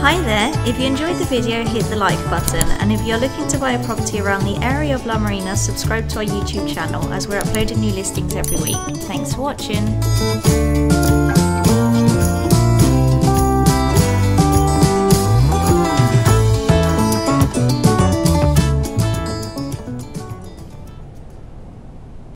Hi there, if you enjoyed the video hit the like button, and if you're looking to buy a property around the area of La Marina, subscribe to our YouTube channel as we're uploading new listings every week. Thanks for watching.